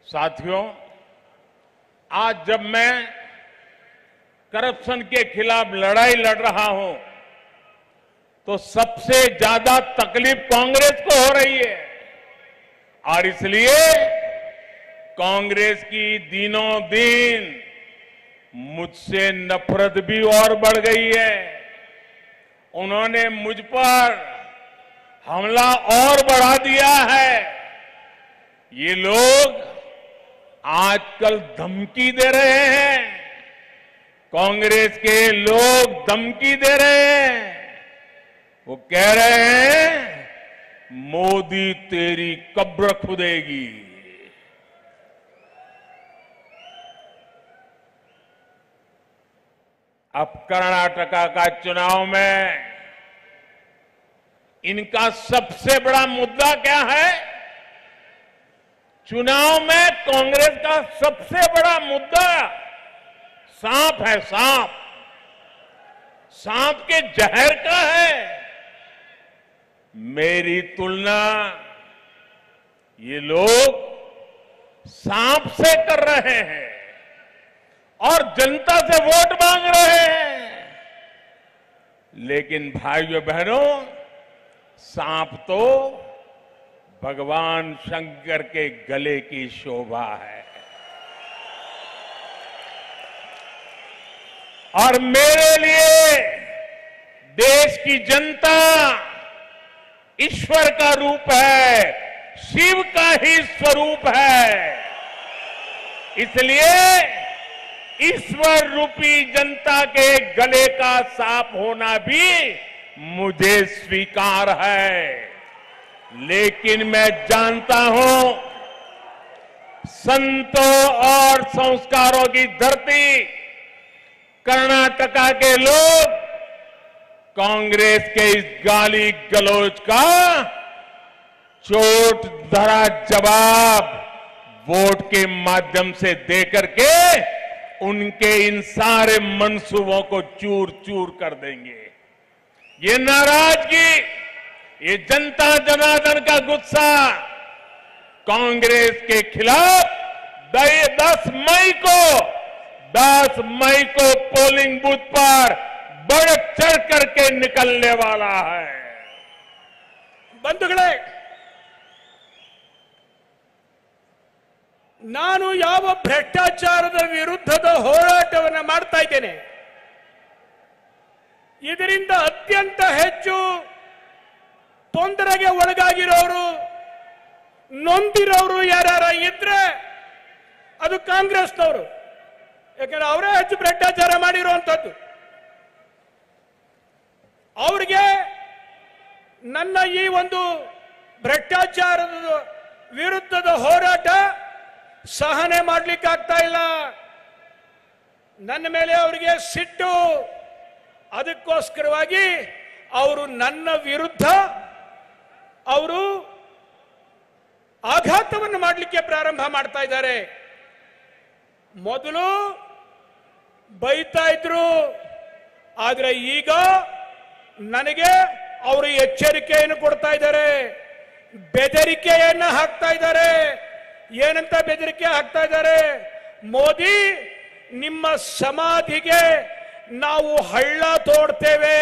साथियों, आज जब मैं करप्शन के खिलाफ लड़ाई लड़ रहा हूं तो सबसे ज्यादा तकलीफ कांग्रेस को हो रही है और इसलिए कांग्रेस की दिनों दिन मुझसे नफरत भी और बढ़ गई है। उन्होंने मुझ पर हमला और बढ़ा दिया है। ये लोग आजकल धमकी दे रहे हैं, कांग्रेस के लोग धमकी दे रहे हैं। वो कह रहे हैं मोदी तेरी कब्र खुदेगी। अब कर्नाटका का चुनाव में इनका सबसे बड़ा मुद्दा क्या है? चुनाव में कांग्रेस का सबसे बड़ा मुद्दा सांप है। सांप के जहर का है। मेरी तुलना ये लोग सांप से कर रहे हैं और जनता से वोट मांग रहे हैं। लेकिन भाइयों बहनों, सांप तो भगवान शंकर के गले की शोभा है और मेरे लिए देश की जनता ईश्वर का रूप है, शिव का ही स्वरूप है। इसलिए ईश्वर रूपी जनता के गले का सांप होना भी मुझे स्वीकार है। लेकिन मैं जानता हूं संतों और संस्कारों की धरती कर्नाटका के लोग कांग्रेस के इस गाली गलौज का चोट धरा जवाब वोट के माध्यम से देकर के उनके इन सारे मंसूबों को चूर चूर कर देंगे। ये नाराजगी, ये जनता जनार्दन का गुस्सा कांग्रेस के खिलाफ 10 मई को पोलिंग बूथ पर बढ़ चढ़ करके निकलने वाला है। ಬಂಧುಗಳೇ, ನಾನು ಯಾವ ಭ್ರಷ್ಟಾಚಾರದ ವಿರುದ್ಧದ ಹೋರಾಟವನ್ನು ಮಾಡ್ತಾ ಇದ್ದೇನೆ, ಇದರಿಂದ ಅತ್ಯಂತ ಹೆಚ್ಚು ತೊಂದರೆಗೆ ಒಳಗಾಗಿರೋರು, ನೊಂದಿರೋರು ಯಾರ್ಯಾರ ಇದ್ರೆ ಅದು ಕಾಂಗ್ರೆಸ್ನವರು. ಯಾಕಂದ್ರೆ ಅವರೇ ಹೆಚ್ಚು ಭ್ರಷ್ಟಾಚಾರ ಮಾಡಿರುವಂತದ್ದು. ಅವರಿಗೆ ನನ್ನ ಈ ಒಂದು ಭ್ರಷ್ಟಾಚಾರದ ವಿರುದ್ಧದ ಹೋರಾಟ ಸಹನೆ ಮಾಡಲಿಕ್ಕೆ ಆಗ್ತಾ ಇಲ್ಲ. ನನ್ನ ಮೇಲೆ ಅವರಿಗೆ ಸಿಟ್ಟು. ಅದಕ್ಕೋಸ್ಕರವಾಗಿ ಅವರು ನನ್ನ ವಿರುದ್ಧ ಅವರು ಆಘಾತವನ್ನು ಮಾಡಲಿಕ್ಕೆ ಪ್ರಾರಂಭ ಮಾಡ್ತಾ ಇದ್ದಾರೆ. ಮೊದಲು ಬೈತಾ ಇದ್ರು, ಆದ್ರೆ ಈಗ ನನಗೆ ಅವರು ಎಚ್ಚರಿಕೆಯನ್ನು ಕೊಡ್ತಾ ಇದ್ದಾರೆ, ಬೆದರಿಕೆಯನ್ನು ಹಾಕ್ತಾ ಇದ್ದಾರೆ. ಏನಂತ ಬೆದರಿಕೆ ಹಾಕ್ತಾ ಇದ್ದಾರೆ? ಮೋದಿ, ನಿಮ್ಮ ಸಮಾಧಿಗೆ ನಾವು ಹಳ್ಳ ತೋಡ್ತೇವೆ,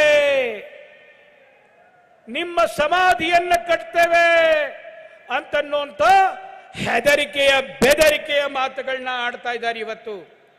ನಿಮ್ಮ ಸಮಾಧಿಯನ್ನು ಕಟ್ತೇವೆ ಅಂತನ್ನುವಂತ ಹೆದರಿಕೆಯ ಬೆದರಿಕೆಯ ಮಾತುಗಳನ್ನ ಆಡ್ತಾ ಇದ್ದಾರೆ ಇವತ್ತು.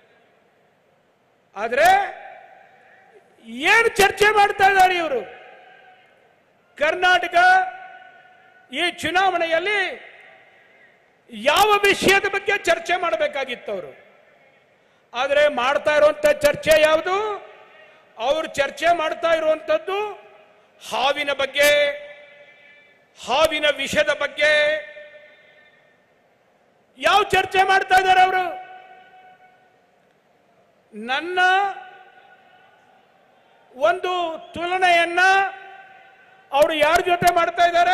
ಆದ್ರೆ ಏನು ಚರ್ಚೆ ಮಾಡ್ತಾ ಇದ್ದಾರೆ ಇವರು? ಕರ್ನಾಟಕ ಈ ಚುನಾವಣೆಯಲ್ಲಿ ಯಾವ ವಿಷಯದ ಬಗ್ಗೆ ಚರ್ಚೆ ಮಾಡಬೇಕಾಗಿತ್ತು ಅವರು? ಆದರೆ ಮಾಡ್ತಾ ಇರುವಂತ ಚರ್ಚೆ ಯಾವುದು? ಅವರು ಚರ್ಚೆ ಮಾಡ್ತಾ ಇರುವಂತದ್ದು ಹಾವಿನ ಬಗ್ಗೆ, ಹಾವಿನ ವಿಷದ ಬಗ್ಗೆ. ಯಾವ ಚರ್ಚೆ ಮಾಡ್ತಾ ಇದ್ದಾರೆ ಅವರು? ನನ್ನ ಒಂದು ತುಲನೆಯನ್ನ ಅವರು ಯಾರ ಜೊತೆ ಮಾಡ್ತಾ ಇದ್ದಾರೆ?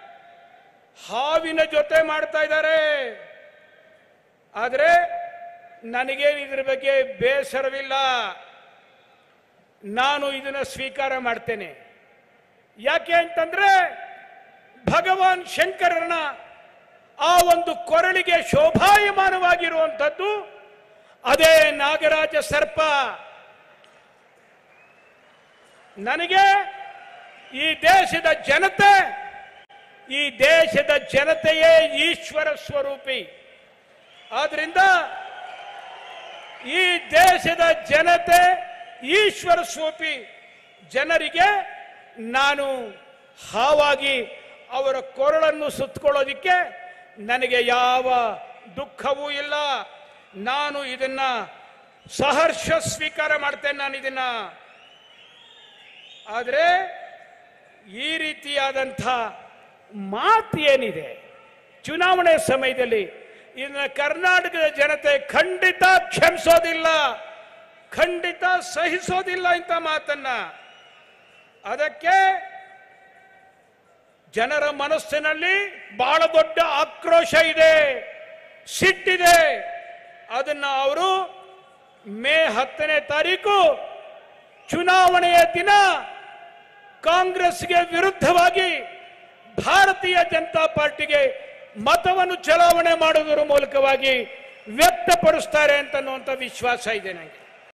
ಹಾವಿನ ಜೊತೆ ಮಾಡ್ತಾ ಇದ್ದಾರೆ. ಆದರೆ ನನಗೆ ಇದರ ಬಗ್ಗೆ ಬೇಸರವಿಲ್ಲ, ನಾನು ಇದನ್ನ ಸ್ವೀಕಾರ ಮಾಡ್ತೇನೆ. ಯಾಕೆ ಅಂತಂದ್ರೆ ಭಗವಾನ್ ಶಂಕರನ ಆ ಒಂದು ಕೊರಳಿಗೆ ಶೋಭಾಯಮಾನವಾಗಿರುವಂಥದ್ದು ಅದೇ ನಾಗರಾಜ ಸರ್ಪ. ನನಗೆ ಈ ದೇಶದ ಜನತೆಯೇ ಈಶ್ವರ ಸ್ವರೂಪಿ. ಆದ್ರಿಂದ ಈ ದೇಶದ ಜನತೆ ಈಶ್ವರ ಸ್ವರೂಪಿ ಜನರಿಗೆ ನಾನು ಹಾವಾಗಿ ಅವರ ಕೊರಳನ್ನು ಸುತ್ತಕೊಳ್ಳೋದಿಕ್ಕೆ ನನಗೆ ಯಾವ ದುಃಖವೂ ಇಲ್ಲ. ನಾನು ಇದನ್ನ ಸಹರ್ಷ ಸ್ವೀಕಾರ ಮಾಡ್ತೇನೆ. ನಾನು ಇದನ್ನ ಆದರೆ ಈ ರೀತಿಯಾದಂಥ ಮಾತು ಏನಿದೆ ಚುನಾವಣೆ ಸಮಯದಲ್ಲಿ, ಇದನ್ನ ಕರ್ನಾಟಕದ ಜನತೆ ಖಂಡಿತ ಕ್ಷಮಿಸೋದಿಲ್ಲ, ಖಂಡಿತ ಸಹಿಸೋದಿಲ್ಲ ಇಂಥ ಮಾತನ್ನ. ಅದಕ್ಕೆ ಜನರ ಮನಸ್ಸಿನಲ್ಲಿ ಬಹಳ ದೊಡ್ಡ ಆಕ್ರೋಶ ಇದೆ, ಸಿಟ್ಟಿದೆ. ಅದನ್ನ ಅವರು ಮೇ 10ನೇ ತಾರೀಕು ಚುನಾವಣೆಯ ದಿನ ಕಾಂಗ್ರೆಸ್ಗೆ ವಿರುದ್ಧವಾಗಿ ಭಾರತೀಯ ಜನತಾ ಪಾರ್ಟಿಗೆ ಮತವನ್ನು ಚಲಾವಣೆ ಮಾಡುವುದರ ಮೂಲಕವಾಗಿ ವ್ಯಕ್ತಪಡಿಸ್ತಾರೆ ಅಂತನ್ನುವಂಥ ವಿಶ್ವಾಸ ಇದೆ ನನಗೆ.